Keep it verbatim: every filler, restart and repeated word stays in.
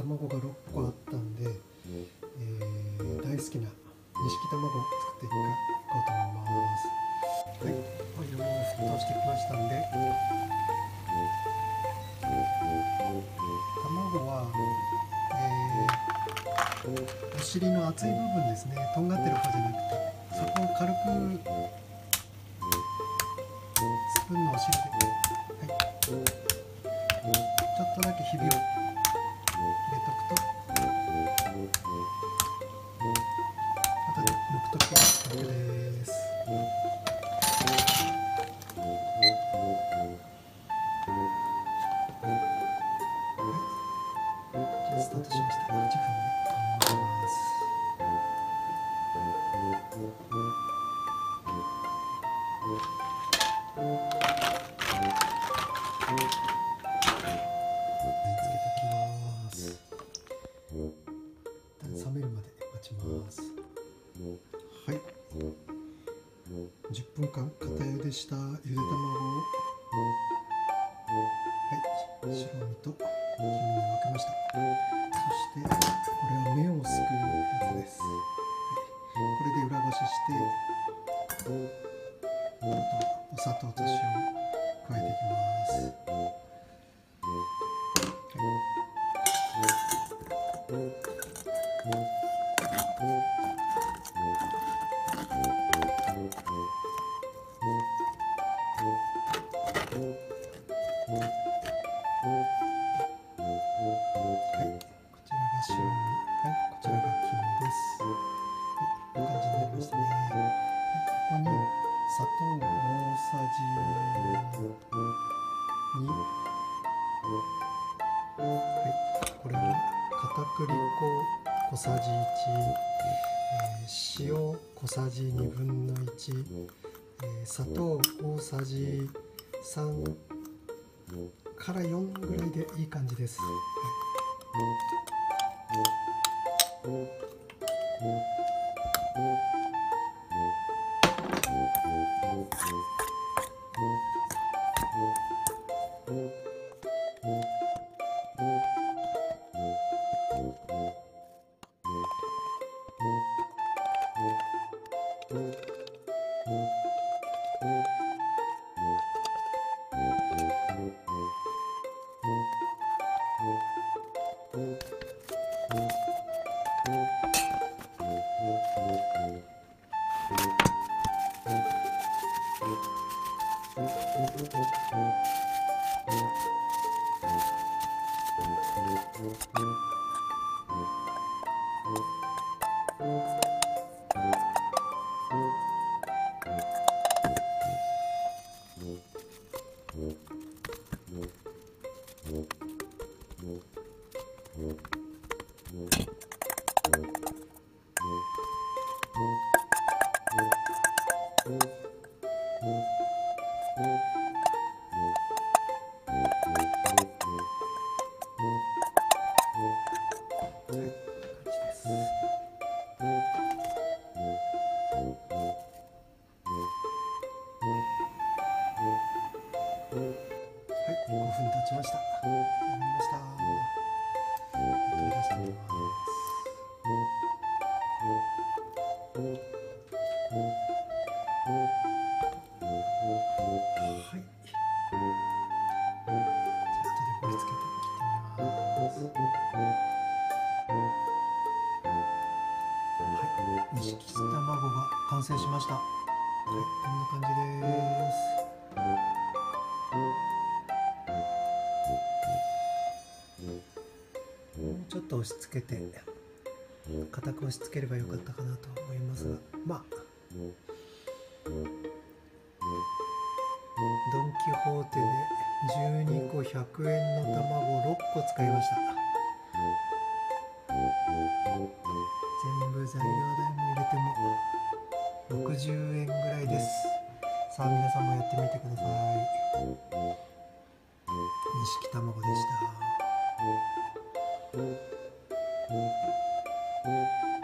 卵がろっこあったんで、えー、大好きな錦卵を作っていこうと思います。はい、オイルも沸騰してきましたんで、卵は、えー、お尻の厚い部分ですね、とんがってる方じゃなくて、そこを軽くスプーンのお尻で、はい、ちょっとだけひびを入れとくと、後で剥くときは楽です。スタートしました。はちふんでいます。つけておきます。冷めるまで待ちます。はい。じゅっぷんかん片茹でしたゆで卵を、はい、白身と黄身に分けました。そしてこれは目をすくうやつです。はい、これで裏ごしして、あとお砂糖と塩を加えていきます。砂糖大さじに、はい、これは片栗粉小さじいち、えー、塩小さじにぶんのいち、えー、砂糖大さじさんからよんぐらいでいい感じです。はい、ごふん経ちました。やりました。取り出してみます。はい。じゃあ後で盛り付けて切ってみます。はい。錦卵が完成しました。はい、こんな感じです。もうちょっと押し付けて固く押し付ければよかったかなと思いますが、まあドン・キホーテでじゅうにこひゃくえんの卵ろっこ使いました。全部材料代も入れてもろくじゅうえんぐらいです。さあ皆さんもやってみてください。錦卵でした。